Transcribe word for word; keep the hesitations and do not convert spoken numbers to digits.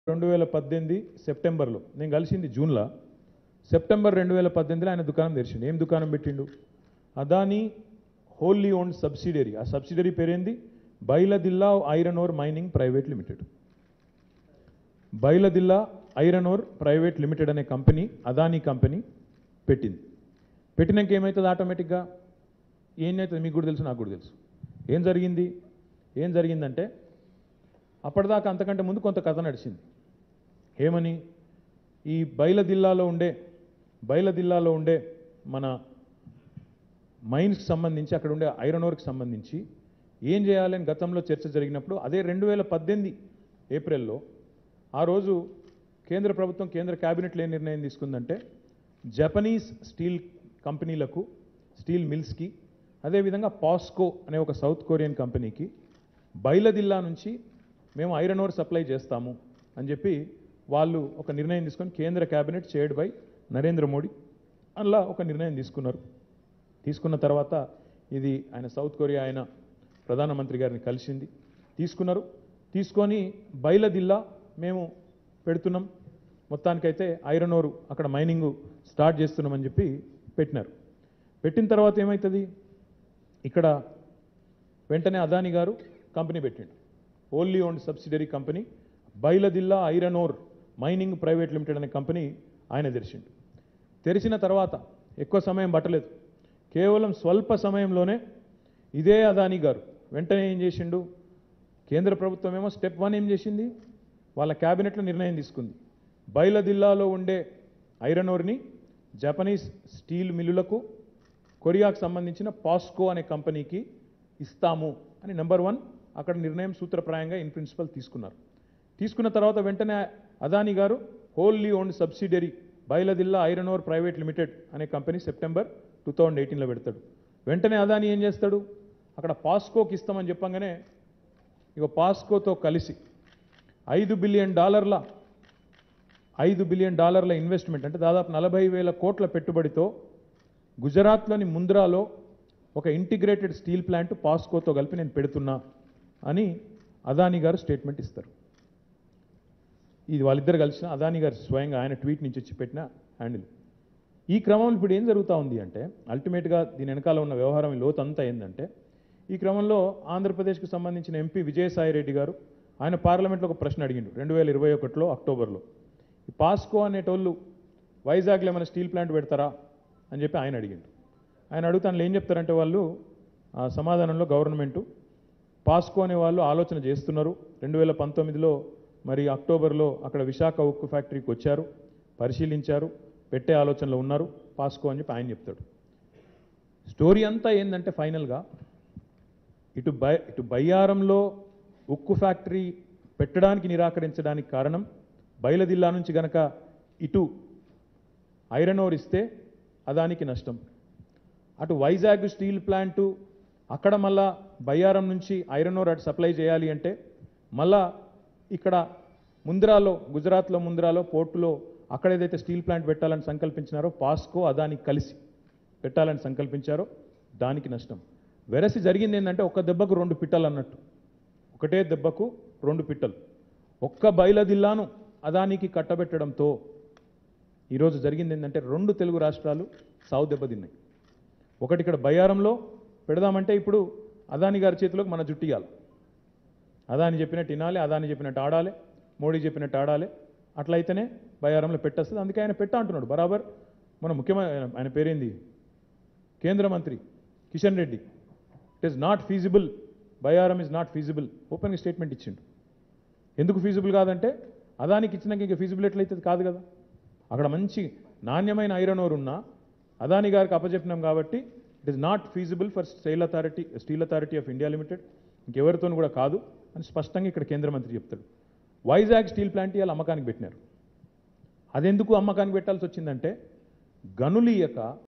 రెండు వేల పద్దెనిమిది సెప్టెంబర్లో నేను కలిసింది జూన్లో. సెప్టెంబర్ రెండు వేల పద్దెనిమిదిలో ఆయన దుకాణం తెరిచిండు. ఏం దుకాణం పెట్టిండు? Adani wholly owned subsidiary. ఆ సబ్సిడరీ పేరేంది? Bailadila iron ore mining private limited. Bailadila iron ore private limited అనే కంపెనీ అదానీ కంపెనీ పెట్టింది. పెట్టినాక ఏమవుతుంది? ఆటోమేటిక్గా ఏం అవుతుంది మీకు కూడా తెలుసు, నాకు కూడా తెలుసు. ఏం జరిగింది? ఏం జరిగిందంటే అప్పటిదాకా అంతకంటే ముందు కొంత కథ నడిచింది. ఏమని? ఈ బైలదిల్లాలో ఉండే బైలదిల్లాలో ఉండే మన మైన్స్కి సంబంధించి అక్కడ ఉండే ఐరన్ ఓర్కి సంబంధించి ఏం చేయాలని గతంలో చర్చ జరిగినప్పుడు అదే రెండు వేల పద్దెనిమిది ఏప్రిల్లో ఆ రోజు కేంద్ర ప్రభుత్వం కేంద్ర క్యాబినెట్లో ఏం నిర్ణయం తీసుకుందంటే జపనీస్ స్టీల్ కంపెనీలకు స్టీల్ మిల్స్కి అదేవిధంగా పాస్కో అనే ఒక సౌత్ కొరియన్ కంపెనీకి బైలదిల్లా నుంచి మేము ఐరన్ ఓర్ సప్లై చేస్తాము అని చెప్పి వాళ్ళు ఒక నిర్ణయం తీసుకొని కేంద్ర cabinet chaired by Narendra Modi అలా ఒక నిర్ణయం తీసుకున్నారు. తీసుకున్న తర్వాత ఇది ఆయన సౌత్ కొరియా ఆయన ప్రధానమంత్రి గారిని కలిసింది. తీసుకున్నారు. తీసుకొని బైలదిల్లా మేము పెడుతున్నాం, మొత్తానికైతే ఐరన్ ఓరు అక్కడ మైనింగ్ స్టార్ట్ చేస్తున్నామని చెప్పి పెట్టినారు. పెట్టిన తర్వాత ఏమవుతుంది? ఇక్కడ వెంటనే అదానీ గారు కంపెనీ పెట్టిండు. Only owned subsidiary company Bailadila iron ore mining private limited అనే కంపెనీ ఆయన తెరిచిండు. తెరిచిన తర్వాత ఎక్కువ సమయం పట్టలేదు, కేవలం స్వల్ప సమయంలోనే ఇదే అదానీ గారు వెంటనే ఏం చేసిండు? కేంద్ర ప్రభుత్వం ఏమో స్టెప్ వన్ ఏం చేసింది? వాళ్ళ క్యాబినెట్లో నిర్ణయం తీసుకుంది. బైలదిల్లాలో ఉండే ఐరన్ ఓర్ని జపనీస్ స్టీల్ మిల్లులకు కొరియాకు సంబంధించిన పాస్కో అనే కంపెనీకి ఇస్తాము అని నెంబర్ వన్ అక్కడ నిర్ణయం సూత్రప్రాయంగా ఇన్ ప్రిన్సిపల్ తీసుకున్నారు. తీసుకున్న తర్వాత వెంటనే అదానీ గారు wholly owned subsidiary Bailadila iron ore private limited అనే కంపెనీ సెప్టెంబర్ టూ థౌజండ్ ఎయిటీన్లో పెడతాడు. వెంటనే అదానీ ఏం చేస్తాడు? అక్కడ పాస్కోకి ఇస్తామని చెప్పంగానే ఇక పాస్కోతో కలిసి ఐదు బిలియన్ డాలర్ల ఐదు బిలియన్ డాలర్ల ఇన్వెస్ట్మెంట్ అంటే దాదాపు నలభై వేల కోట్ల పెట్టుబడితో గుజరాత్లోని ముంద్రాలో ఒక ఇంటిగ్రేటెడ్ స్టీల్ ప్లాంట్ పాస్కోతో కలిపి నేను పెడుతున్నా అని అదానీ గారు స్టేట్మెంట్ ఇస్తారు. ఇది వాళ్ళిద్దరు కలిసిన అదానీ గారు స్వయంగా ఆయన ట్వీట్ నుంచి వచ్చి పెట్టిన హ్యాండిల్. ఈ క్రమంలో ఇప్పుడు ఏం జరుగుతూ ఉంది అంటే అల్టిమేట్గా దీని వెనకాల ఉన్న వ్యవహారం లోతంతా ఏంటంటే ఈ క్రమంలో ఆంధ్రప్రదేశ్కు సంబంధించిన ఎంపీ విజయసాయి రెడ్డి గారు ఆయన పార్లమెంట్లో ఒక ప్రశ్న అడిగిండు రెండు వేల ఇరవై ఒకటిలో అక్టోబర్లో. ఈ పాస్కో అనేటోళ్ళు వైజాగ్లో ఏమైనా స్టీల్ ప్లాంట్ పెడతారా అని చెప్పి ఆయన అడిగిండు. ఆయన అడుగుతాను ఏం చెప్తారంటే వాళ్ళు ఆ సమాధానంలో గవర్నమెంటు పాస్కో అనే వాళ్ళు ఆలోచన చేస్తున్నారు. రెండు వేల పంతొమ్మిదిలో మరి అక్టోబర్లో అక్కడ విశాఖ ఉక్కు ఫ్యాక్టరీకి వచ్చారు, పరిశీలించారు, పెట్టే ఆలోచనలో ఉన్నారు పాస్కో అని చెప్పి ఆయన చెప్తాడు. స్టోరీ అంతా ఏంటంటే ఫైనల్గా ఇటు బై ఇటు బయ్యారంలో ఉక్కు ఫ్యాక్టరీ పెట్టడానికి నిరాకరించడానికి కారణం బైలదిల్లా నుంచి గనక ఇటు ఐరన్ ఓర్ ఇస్తే అదానికి నష్టం, అటు వైజాగ్ స్టీల్ ప్లాంటు అక్కడ మళ్ళా బయ్యారం నుంచి ఐరన్ ఓర్ అటు సప్లై చేయాలి అంటే మళ్ళా ఇక్కడ ముంద్రాలో గుజరాత్లో ముంద్రాలో పోర్టులో అక్కడ ఏదైతే స్టీల్ ప్లాంట్ పెట్టాలని సంకల్పించినారో పాస్కో అదాని కలిసి పెట్టాలని సంకల్పించారో దానికి నష్టం. వెరసి జరిగింది ఏంటంటే ఒక్క దెబ్బకు రెండు పిట్టలు అన్నట్టు, ఒకటే దెబ్బకు రెండు పిట్టలు. ఒక్క బైలదిల్లాను అదానికి కట్టబెట్టడంతో ఈరోజు జరిగింది ఏంటంటే రెండు తెలుగు రాష్ట్రాలు సావు దెబ్బతిన్నాయి. ఒకటి ఇక్కడ బయ్యారంలో పెడదామంటే ఇప్పుడు అదానీ గారి చేతిలోకి మన జుట్టియాలి. అదాని చెప్పినట్టు వినాలి, అదాని చెప్పినట్టు ఆడాలి, మోడీ చెప్పినట్టు ఆడాలి. అట్లయితేనే బయ్యారంలో పెట్టేస్తుంది. అందుకే ఆయన పెట్ట అంటున్నాడు బరాబర్. మన ముఖ్యమంత్రి ఆయన పేరేంది కేంద్ర మంత్రి Kishan Reddy, it is not feasible, Bayyaram is not feasible ఓపెన్గా స్టేట్మెంట్ ఇచ్చిండు. ఎందుకు ఫీజిబుల్ కాదంటే అదానికి ఇచ్చినాక ఇంకా ఫీజిబుల్ ఎట్లయితుంది? కాదు కదా. అక్కడ మంచి నాణ్యమైన ఐరన్ ఓర్ ఉన్నా అదానీ గారికి అప్పచెప్పినాం కాబట్టి it is not feasible for steel authority steel authority of India limited, ఇంకెవరితో కూడా కాదు అని స్పష్టంగా ఇక్కడ కేంద్ర మంత్రి చెప్తాడు. వైజాగ్ స్టీల్ ప్లాంట్ ఇవాళ అమ్మకానికి పెట్టినారు. అదెందుకు అమ్మకానికి పెట్టాల్సి వచ్చిందంటే గనులీయక